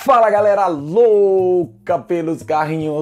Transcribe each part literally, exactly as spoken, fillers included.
Fala galera louca pelos carrinhos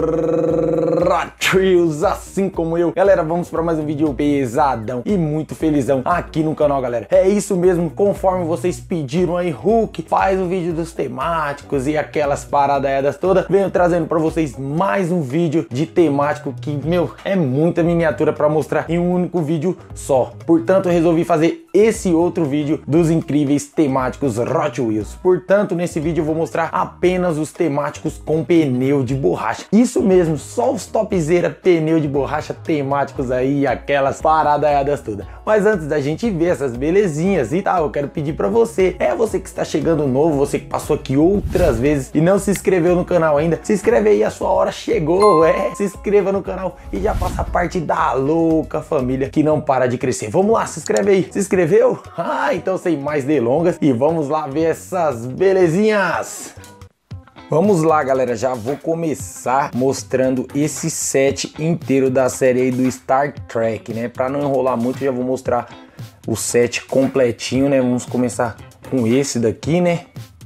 Hot Wheels, assim como eu. Galera, vamos para mais um vídeo pesadão e muito felizão aqui no canal, galera. É isso mesmo, conforme vocês pediram aí, Hulk faz o vídeo dos temáticos e aquelas paradadas todas. Venho trazendo para vocês mais um vídeo de temático que, meu, é muita miniatura para mostrar em um único vídeo só. Portanto, eu resolvi fazer esse outro vídeo dos incríveis temáticos Hot Wheels. Portanto, nesse vídeo eu vou mostrar apenas os temáticos com pneu de borracha. Isso mesmo, só os topzera pneu de borracha temáticos aí, aquelas paradaiadas todas. Mas antes da gente ver essas belezinhas e tal, eu quero pedir pra você, é você que está chegando novo, você que passou aqui outras vezes e não se inscreveu no canal ainda, se inscreve aí, a sua hora chegou, é, se inscreva no canal e já faça parte da louca família que não para de crescer. Vamos lá, se inscreve aí, se inscreveu? Ah, então sem mais delongas e vamos lá ver essas belezinhas. Vamos lá, galera, já vou começar mostrando esse set inteiro da série aí do Star Trek, né? Para não enrolar muito, já vou mostrar o set completinho, né? Vamos começar com esse daqui, né?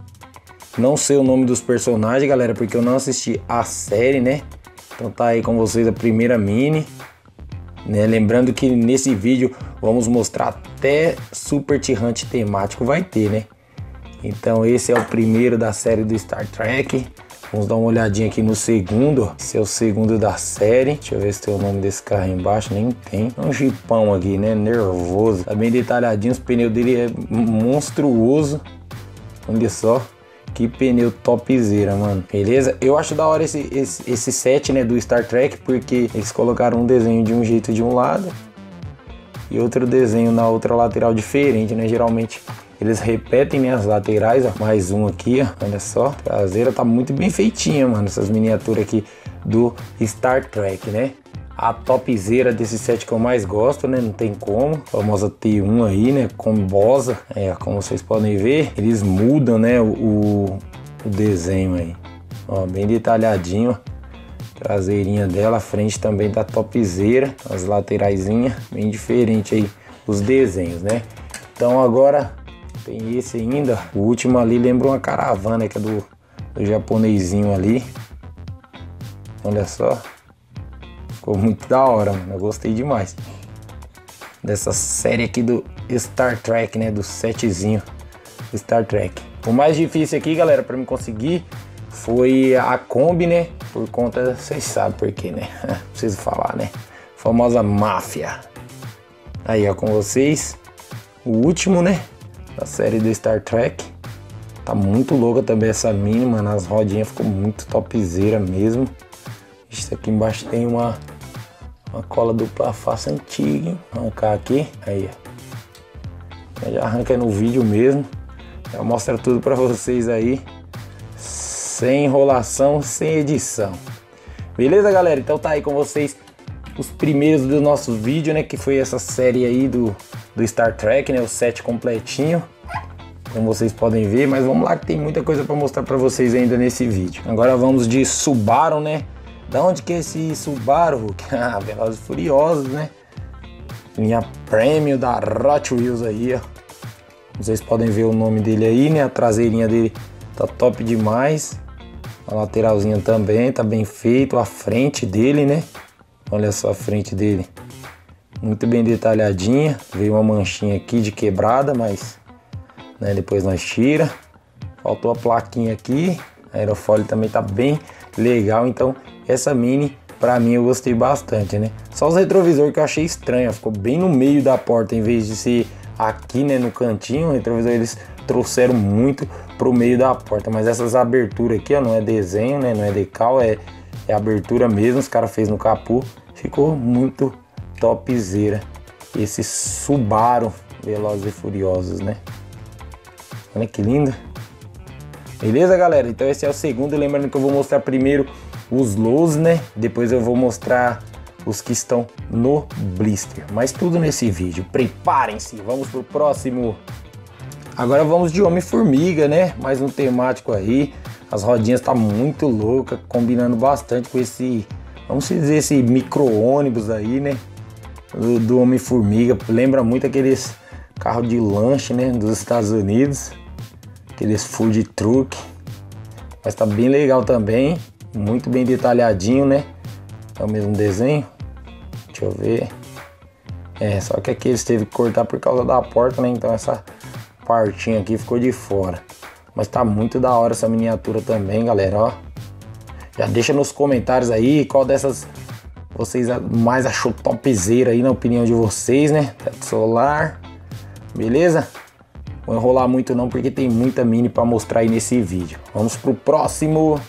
Não sei o nome dos personagens, galera, porque eu não assisti a série, né? Então tá aí com vocês a primeira mini, né? Lembrando que nesse vídeo vamos mostrar até Super Tirante temático vai ter, né? Então esse é o primeiro da série do Star Trek. Vamos dar uma olhadinha aqui no segundo. Esse é o segundo da série. Deixa eu ver se tem o nome desse carro aí embaixo. Nem tem. É um jipão aqui, né? Nervoso. Tá bem detalhadinho. Os pneus dele é monstruoso. Olha só. Que pneu topzera, mano. Beleza? Eu acho da hora esse, esse, esse set, né, do Star Trek, porque eles colocaram um desenho de um jeito de um lado e outro desenho na outra lateral diferente, né? Geralmente eles repetem, né, as laterais, ó. Mais um aqui, ó. Olha só. A traseira tá muito bem feitinha, mano. Essas miniaturas aqui do Star Trek, né? A topzera desse set que eu mais gosto, né? Não tem como. A famosa T um aí, né? Combosa. É, como vocês podem ver, eles mudam, né? O, o desenho aí. Ó, bem detalhadinho, ó. Traseirinha dela, a frente também tá topzera. As lateraisinhas, bem diferente aí os desenhos, né? Então agora tem esse ainda. O último ali lembra uma caravana, que é do, do japonesinho ali. Olha só. Ficou muito da hora, mano. Eu gostei demais dessa série aqui do Star Trek, né? Do setzinho Star Trek. O mais difícil aqui, galera, pra me conseguir foi a Kombi, né? Por conta, vocês sabem por quê, né? Preciso falar, né? Famosa máfia. Aí, ó, com vocês. O último, né? Da série do Star Trek. Tá muito louca também essa mini, mano. As rodinhas ficou muito topzera mesmo. Isso aqui embaixo tem uma, uma cola dupla face antiga, hein? Arrancar aqui, aí, ó. Já arranca no vídeo mesmo. Já mostra tudo pra vocês aí. Sem enrolação, sem edição. Beleza, galera? Então tá aí com vocês os primeiros do nosso vídeo, né? Que foi essa série aí do, do Star Trek, né? O set completinho, como vocês podem ver. Mas vamos lá que tem muita coisa pra mostrar pra vocês ainda nesse vídeo. Agora vamos de Subaru, né? Da onde que é esse Subaru? Ah, Velozes e Furiosos, né? Linha Premium da Hot Wheels aí, ó. Vocês podem ver o nome dele aí, né? A traseirinha dele tá top demais. A lateralzinha também tá bem feito. A frente dele, né? Olha só a frente dele. Muito bem detalhadinha. Veio uma manchinha aqui de quebrada, mas, né, depois nós tira. Faltou a plaquinha aqui. A aerofólio também tá bem legal. Então essa mini, pra mim, eu gostei bastante, né? Só os retrovisores que eu achei estranho. Ficou bem no meio da porta, em vez de ser aqui, né, no cantinho. O retrovisor eles trouxeram muito pro meio da porta. Mas essas aberturas aqui, ó, não é desenho, né? Não é decal, é, é abertura mesmo. Os caras fez no capô. Ficou muito topzera esse Subaru Velozes e Furiosos, né? Olha que lindo. Beleza, galera? Então esse é o segundo. Lembrando que eu vou mostrar primeiro os lows, né? Depois eu vou mostrar os que estão no blister. Mas tudo nesse vídeo. Preparem-se. Vamos pro próximo. Agora vamos de Homem-Formiga, né? Mais um temático aí. As rodinhas tá muito louca, combinando bastante com esse, vamos dizer, esse micro-ônibus aí, né? Do, do Homem-Formiga. Lembra muito aqueles carros de lanche, né? Dos Estados Unidos. Aqueles food truck. mas tá bem legal também, muito bem detalhadinho, né? É o mesmo desenho. Deixa eu ver. É, só que aqui eles teve que cortar por causa da porta, né? Então essa partinha aqui ficou de fora. Mas tá muito da hora essa miniatura também, galera, ó. Já deixa nos comentários aí qual dessas vocês mais achou topzera aí, na opinião de vocês, né? Teto solar, beleza? Não vou enrolar muito não, porque tem muita mini pra mostrar aí nesse vídeo. Vamos pro próximo.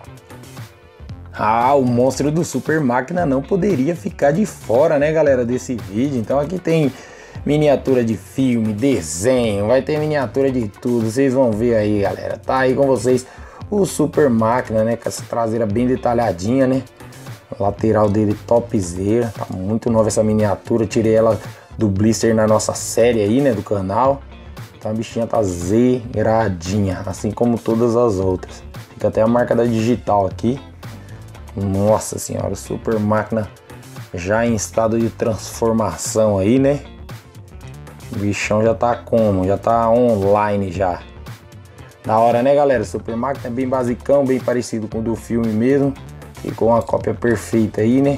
Ah, o monstro do Super Máquina não poderia ficar de fora, né, galera, desse vídeo. Então aqui tem miniatura de filme, desenho, vai ter miniatura de tudo. Vocês vão ver aí, galera. Tá aí com vocês o Super Máquina, né, com essa traseira bem detalhadinha, né. A lateral dele topzera. Tá muito nova essa miniatura. Tirei ela do blister na nossa série aí, né, do canal. Então a bichinha tá zeradinha, assim como todas as outras. Fica até a marca da digital aqui. Nossa senhora, o Super Máquina já em estado de transformação aí, né? O bichão já tá como? Já tá online já. Da hora, né, galera? O Super Máquina é bem basicão, bem parecido com o do filme mesmo. Ficou uma cópia perfeita aí, né?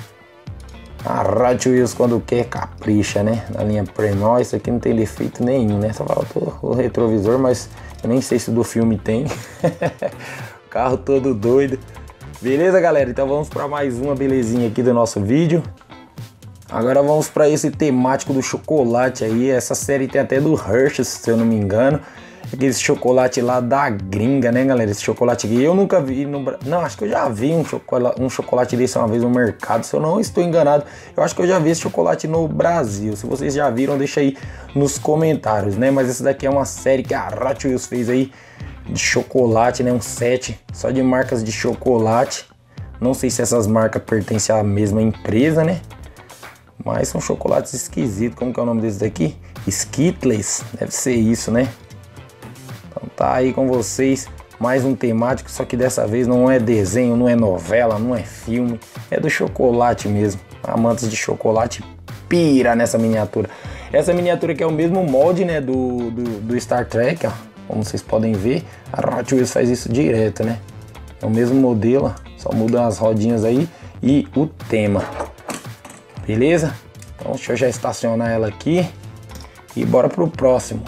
A Hot Wheels quando quer capricha, né? Na linha Premium, isso aqui não tem defeito nenhum, né? Só faltou o retrovisor, mas eu nem sei se o do filme tem. Carro todo doido. Beleza, galera? Então vamos para mais uma belezinha aqui do nosso vídeo. Agora vamos para esse temático do chocolate aí. Essa série tem até do Hershey's, se eu não me engano. Aquele chocolate lá da gringa, né, galera? Esse chocolate aqui eu nunca vi no Brasil. Não, acho que eu já vi um chocolate, um chocolate desse uma vez no mercado. Se eu não estou enganado, eu acho que eu já vi esse chocolate no Brasil. Se vocês já viram, deixa aí nos comentários, né? Mas esse daqui é uma série que a Hot Wheels fez aí de chocolate, né? Um set só de marcas de chocolate. Não sei se essas marcas pertencem à mesma empresa, né? Mas são chocolates esquisitos. Como que é o nome desses daqui? Skittles. Deve ser isso, né? Então tá aí com vocês mais um temático, só que dessa vez não é desenho, não é novela, não é filme, é do chocolate mesmo. Amantes de chocolate pira nessa miniatura. Essa miniatura aqui é o mesmo molde, né, do, do, do Star Trek, ó. Como vocês podem ver, a Hot Wheels faz isso direto, né? É o mesmo modelo, ó. Só mudam as rodinhas aí e o tema. Beleza? Então deixa eu já estacionar ela aqui e bora pro próximo.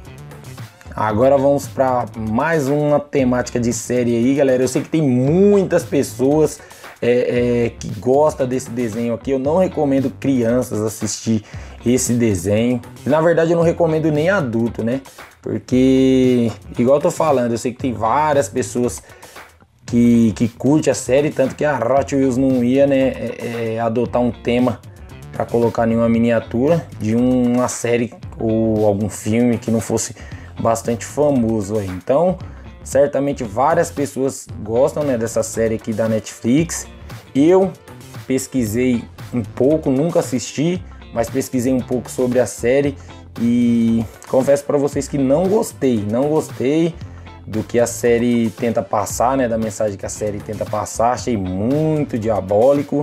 Agora vamos para mais uma temática de série aí, galera. Eu sei que tem muitas pessoas é, é, que gostam desse desenho aqui. Eu não recomendo crianças assistir esse desenho. Na verdade eu não recomendo nem adulto, né? Porque, igual eu tô falando, eu sei que tem várias pessoas que, que curtem a série. Tanto que a Hot Wheels não ia, né, é, é, adotar um tema para colocar nenhuma miniatura de uma série ou algum filme que não fosse bastante famoso aí. Então certamente várias pessoas gostam, né, dessa série aqui da Netflix. Eu pesquisei um pouco, nunca assisti, mas pesquisei um pouco sobre a série e confesso para vocês que não gostei, não gostei do que a série tenta passar, né, da mensagem que a série tenta passar. Achei muito diabólico.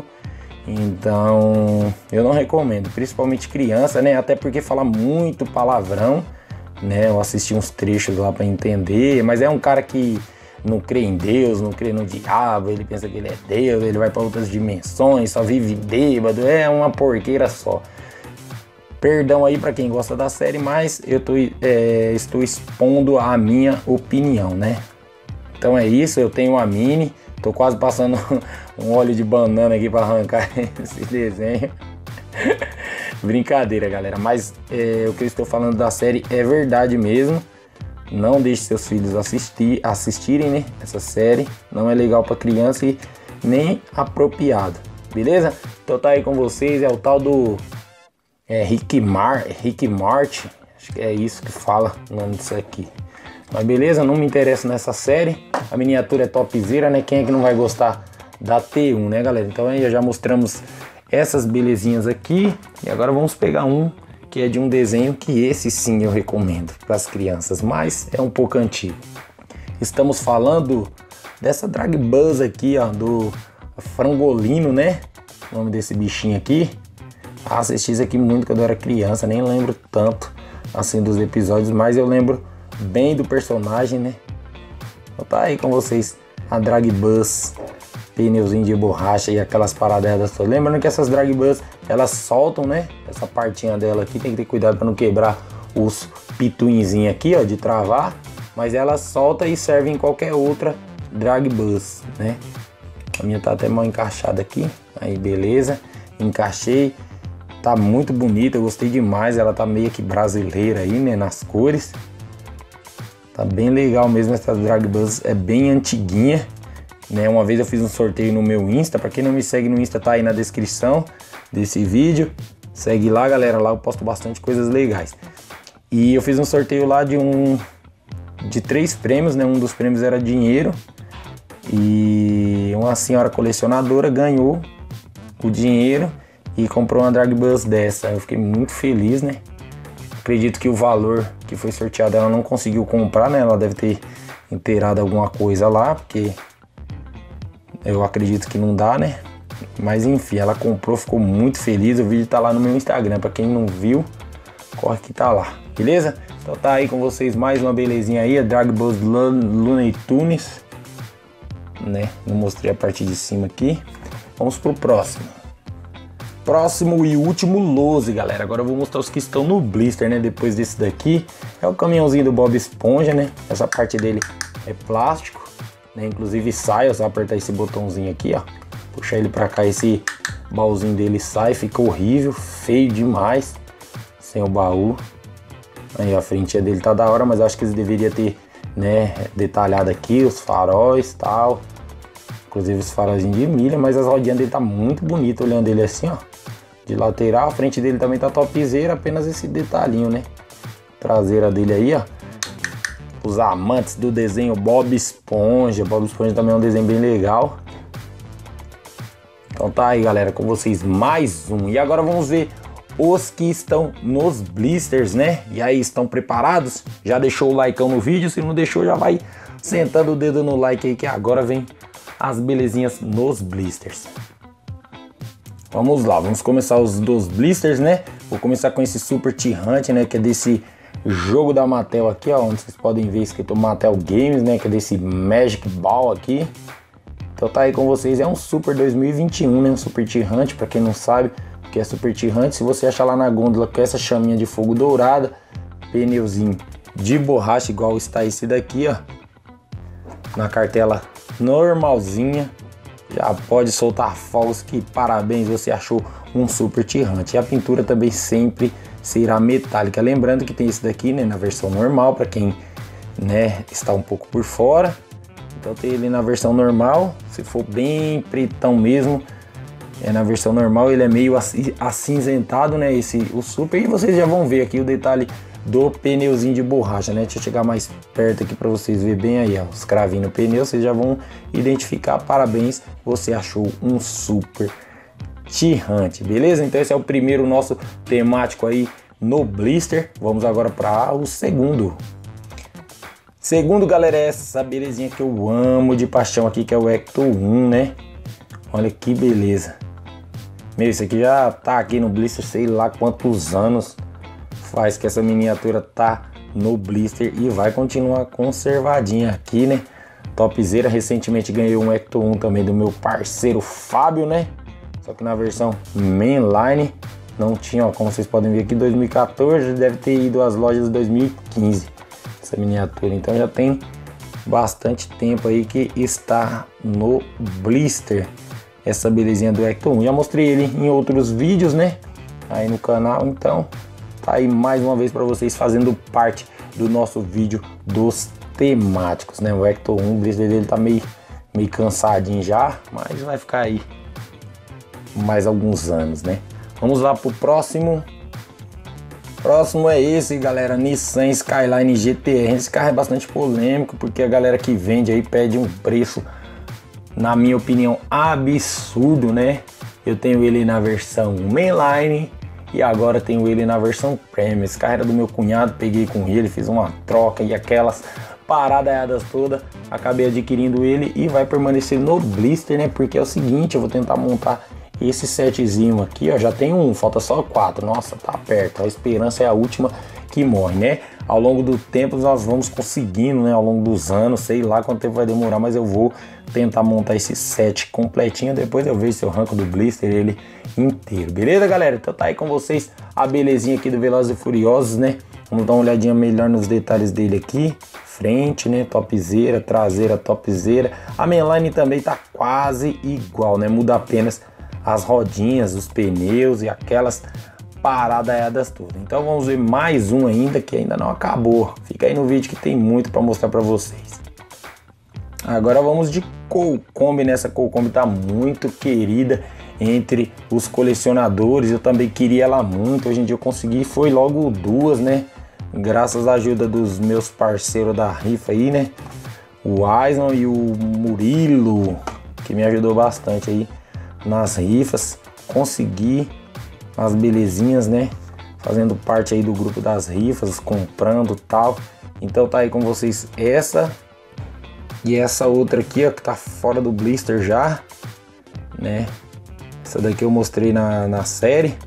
Então eu não recomendo, principalmente criança, né, até porque fala muito palavrão, né? Eu assisti uns trechos lá para entender, mas é um cara que não crê em Deus, não crê no diabo, ele pensa que ele é Deus, ele vai para outras dimensões, só vive bêbado, é uma porqueira só. Perdão aí para quem gosta da série, mas eu tô, é, estou expondo a minha opinião, né? Então é isso, eu tenho uma mini, tô quase passando um óleo de banana aqui para arrancar esse desenho. Brincadeira, galera, mas é, o que eu estou falando da série é verdade mesmo. Não deixe seus filhos assistir, assistirem, né, essa série. Não é legal para criança e nem apropriado, beleza? Então tá aí com vocês, é o tal do é, Rick, Mar, Rick Morty. Acho que é isso que fala o nome disso aqui. Mas beleza, não me interessa nessa série. A miniatura é topzera, né? Quem é que não vai gostar da T um, né, galera? Então aí já mostramos essas belezinhas aqui. E agora vamos pegar um que é de um desenho que esse sim eu recomendo para as crianças, mas é um pouco antigo. Estamos falando dessa Drag Buzz aqui, ó, do Frangolino, né? O nome desse bichinho aqui. Ah, assisti isso aqui muito quando eu era criança, nem lembro tanto assim dos episódios, mas eu lembro bem do personagem, né? Vou tá aí com vocês a Drag Bus, pneuzinho de borracha e aquelas paradas todas. Lembrando que essas Drag Bus, elas soltam, né? Essa partinha dela aqui, tem que ter cuidado para não quebrar os pituinzinhos aqui, ó, de travar. Mas ela solta e serve em qualquer outra Drag Bus, né? A minha tá até mal encaixada aqui. Aí, beleza. Encaixei. Tá muito bonita, eu gostei demais. Ela tá meio que brasileira aí, né? Nas cores. Tá bem legal mesmo essa Drag Bus. É bem antiguinha, né? Uma vez eu fiz um sorteio no meu Insta. Pra quem não me segue no Insta, tá aí na descrição desse vídeo. Segue lá, galera. Lá eu posto bastante coisas legais. E eu fiz um sorteio lá de um... de três prêmios, né? Um dos prêmios era dinheiro. E uma senhora colecionadora ganhou o dinheiro e comprou uma Drag Bus dessa. Eu fiquei muito feliz, né? Acredito que o valor que foi sorteado ela não conseguiu comprar, né? Ela deve ter inteirado alguma coisa lá, porque eu acredito que não dá, né? Mas enfim, ela comprou, ficou muito feliz. O vídeo tá lá no meu Instagram, pra quem não viu, corre que tá lá, beleza? Então tá aí com vocês mais uma belezinha aí, a Drag Bus Looney Tunes, né? Não mostrei a parte de cima aqui. Vamos pro próximo. Próximo e último Lose, galera. Agora eu vou mostrar os que estão no blister, né? Depois desse daqui é o caminhãozinho do Bob Esponja, né? Essa parte dele é plástico, né? Inclusive sai, é só apertar esse botãozinho aqui, ó. Puxar ele pra cá, esse baúzinho dele sai. Fica horrível, feio demais sem o baú. Aí a frentinha dele tá da hora, mas eu acho que eles deveriam ter, né, detalhado aqui os faróis e tal. Inclusive os faróizinhos de milha, mas as rodinhas dele tá muito bonito, olhando ele assim, ó. De lateral, a frente dele também tá topzera, apenas esse detalhinho, né. Traseira dele aí, ó. Os amantes do desenho Bob Esponja. Bob Esponja também é um desenho bem legal. Então tá aí, galera, com vocês mais um. E agora vamos ver os que estão nos blisters, né? E aí, estão preparados? Já deixou o likeão no vídeo? Se não deixou, já vai sentando o dedo no like aí, que agora vem as belezinhas nos blisters. Vamos lá, vamos começar os dos blisters, né? Vou começar com esse Super T-Hunt, né? Que é desse jogo da Mattel aqui, ó. Onde vocês podem ver escrito Mattel Games, né? Que é desse Magic Ball aqui. Então tá aí com vocês, é um Super dois mil e vinte e um, né? Um Super T-Hunt, pra quem não sabe que é Super T-Hunt. Se você achar lá na gôndola com essa chaminha de fogo dourada, pneuzinho de borracha igual está esse daqui, ó, na cartela normalzinha, já pode soltar fogos, que parabéns, você achou um Super T-Hunt. E a pintura também sempre será metálica, lembrando que tem esse daqui, né, na versão normal, para quem, né, está um pouco por fora. Então tem ele na versão normal, se for bem pretão mesmo, é na versão normal, ele é meio acinzentado, né, esse, o Super. E vocês já vão ver aqui o detalhe do pneuzinho de borracha, né. Deixa eu chegar mais perto aqui para vocês verem bem aí, ó, os cravinhos no pneu, vocês já vão identificar. Parabéns, você achou um Super T-Hunt, beleza? Então esse é o primeiro nosso temático aí no blister. Vamos agora para o segundo. Segundo, galera, é essa belezinha que eu amo de paixão aqui, que é o Ecto um, né? Olha que beleza. Meu, isso aqui já tá aqui no blister, sei lá quantos anos faz que essa miniatura tá no blister e vai continuar conservadinha aqui, né? Topzera. Recentemente ganhei um Ecto um também do meu parceiro Fábio, né? Só que na versão mainline. Não tinha, ó, como vocês podem ver aqui, dois mil e quatorze, deve ter ido às lojas de dois mil e quinze. Essa miniatura, então já tem bastante tempo aí que está no blister essa belezinha do Ecto um. Já mostrei ele em outros vídeos, né, aí no canal, então tá aí mais uma vez para vocês, fazendo parte do nosso vídeo dos temáticos, né? O Ecto um, o blister dele tá meio, meio cansadinho já, mas vai ficar aí mais alguns anos, né? Vamos lá pro próximo. Próximo é esse, galera, Nissan Skyline G T R. Esse carro é bastante polêmico, porque a galera que vende aí pede um preço, na minha opinião, absurdo, né? Eu tenho ele na versão mainline e agora tenho ele na versão premium. Esse carro era do meu cunhado, peguei com ele, fiz uma troca e aquelas paradadas todas, acabei adquirindo ele e vai permanecer no blister, né? Porque é o seguinte, eu vou tentar montar esse setzinho aqui, ó, já tem um, falta só quatro. Nossa, tá perto, a esperança é a última que morre, né? ao longo do tempo nós vamos conseguindo, né? Ao longo dos anos, sei lá quanto tempo vai demorar, mas eu vou tentar montar esse set completinho. Depois eu vejo se eu arranco do blister ele inteiro, beleza, galera? Então tá aí com vocês a belezinha aqui do Velozes e Furiosos, né? Vamos dar uma olhadinha melhor nos detalhes dele aqui. Frente, né? Topzera, traseira, topzera. A mainline também tá quase igual, né? Muda apenas as rodinhas, os pneus e aquelas paradaiadas todas. Então vamos ver mais um ainda que ainda não acabou. Fica aí no vídeo que tem muito para mostrar para vocês. Agora vamos de Cool Combi. Nessa Cool Combi tá muito querida entre os colecionadores. Eu também queria ela muito. Hoje em dia eu consegui, foi logo duas, né? Graças à ajuda dos meus parceiros da rifa aí, né? O Aislan e o Murilo, que me ajudou bastante aí nas rifas. Consegui as belezinhas, né? Fazendo parte aí do grupo das rifas, comprando tal. Então tá aí com vocês essa e essa outra aqui, ó, que tá fora do blister já, né? Essa daqui eu mostrei na, na série.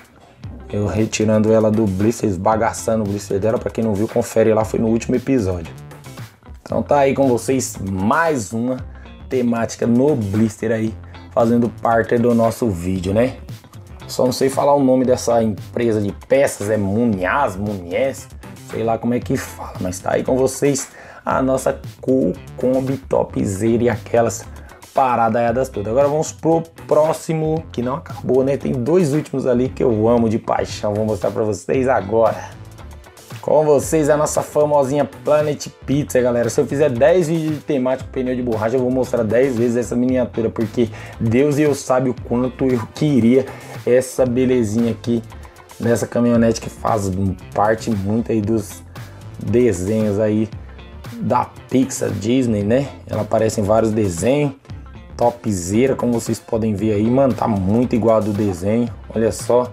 Eu retirando ela do blister, esbagaçando o blister dela. Pra quem não viu, confere lá, foi no último episódio. Então tá aí com vocês mais uma temática no blister aí, fazendo parte do nosso vídeo, né? Só não sei falar o nome dessa empresa de peças, é Muniaz, Muniez, sei lá como é que fala, mas tá aí com vocês a nossa Cool Combi topzera e aquelas paradaiadas todas. Agora vamos pro próximo, que não acabou, né? Tem dois últimos ali que eu amo de paixão, vou mostrar pra vocês agora. Com vocês a nossa famosinha Planet Pizza, galera. Se eu fizer dez vídeos de temático pneu de borracha, eu vou mostrar dez vezes essa miniatura, porque Deus e eu sabe o quanto eu queria essa belezinha aqui nessa caminhonete que faz parte muito aí dos desenhos aí da Pixar, Disney, né? Ela aparece em vários desenhos. Topzera, como vocês podem ver aí, mano, tá muito igual ao do desenho. Olha só,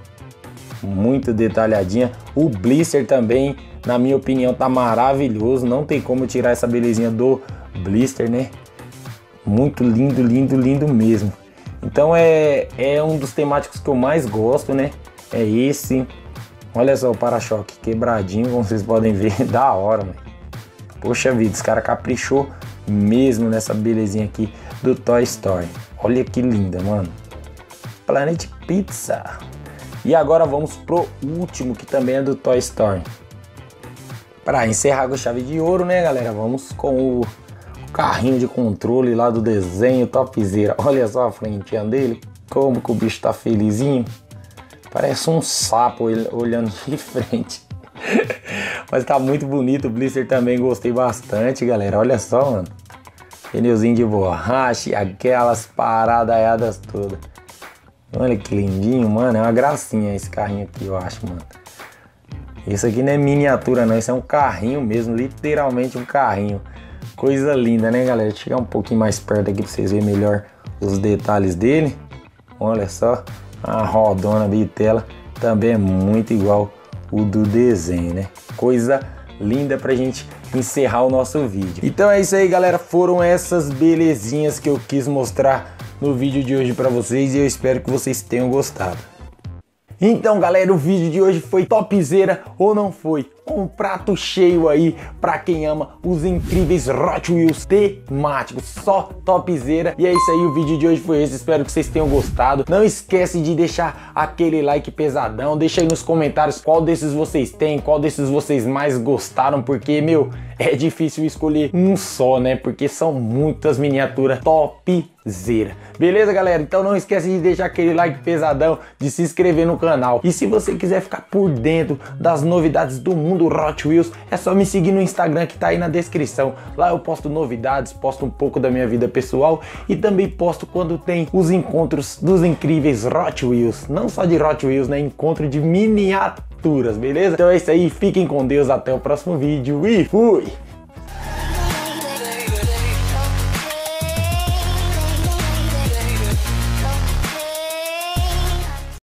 muito detalhadinha. O blister também, na minha opinião, tá maravilhoso. Não tem como tirar essa belezinha do blister, né? Muito lindo, lindo, lindo mesmo. Então é, é um dos temáticos que eu mais gosto, né? É esse. Olha só o para-choque quebradinho, como vocês podem ver, da hora, mano. Poxa vida, esse cara caprichou mesmo nessa belezinha aqui do Toy Story. Olha que linda, mano. Planet Pizza. E agora vamos pro último, que também é do Toy Story. Para encerrar com chave de ouro, né, galera? Vamos com o carrinho de controle lá do desenho topzera. Olha só a frentinha dele, como que o bicho tá felizinho. Parece um sapo olhando de frente. Mas tá muito bonito o blister também, gostei bastante, galera. Olha só, mano. Pneuzinho de borracha e aquelas paradaiadas todas. Olha que lindinho, mano. É uma gracinha esse carrinho aqui, eu acho, mano. Isso aqui não é miniatura, não. Isso é um carrinho mesmo, literalmente um carrinho. Coisa linda, né, galera? Deixa eu chegar um pouquinho mais perto aqui pra vocês verem melhor os detalhes dele. Olha só, a rodona bitela também é muito igual o do desenho, né? Coisa linda pra gente encerrar o nosso vídeo. Então é isso aí, galera. Foram essas belezinhas que eu quis mostrar no vídeo de hoje pra vocês e eu espero que vocês tenham gostado. Então, galera, o vídeo de hoje foi topzera ou não foi? Um prato cheio aí pra quem ama os incríveis Hot Wheels temáticos, só topzera. E é isso aí, o vídeo de hoje foi esse, espero que vocês tenham gostado. Não esquece de deixar aquele like pesadão, deixa aí nos comentários qual desses vocês têm, qual desses vocês mais gostaram, porque, meu, é difícil escolher um só, né? Porque são muitas miniaturas topzera. Beleza, galera? Então não esquece de deixar aquele like pesadão, de se inscrever no canal. E se você quiser ficar por dentro das novidades do mundo do Hot Wheels, é só me seguir no Instagram que tá aí na descrição. Lá eu posto novidades, posto um pouco da minha vida pessoal e também posto quando tem os encontros dos incríveis Hot Wheels. Não só de Hot Wheels, né? Encontro de miniaturas, beleza? Então é isso aí, fiquem com Deus, até o próximo vídeo e fui!